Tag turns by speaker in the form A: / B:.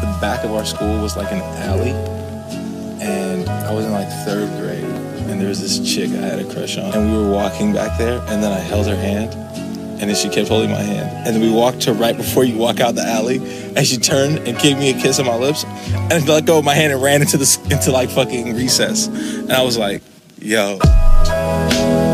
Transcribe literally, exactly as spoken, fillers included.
A: the back of our school was like an alley, and I was in like third grade, and there was this chick I had a crush on, and we were walking back there, and then I held her hand, and then she kept holding my hand, and then we walked to right before you walk out the alley, and she turned and gave me a kiss on my lips, and I let go of my hand and ran into the into like fucking recess, and I was like, yo.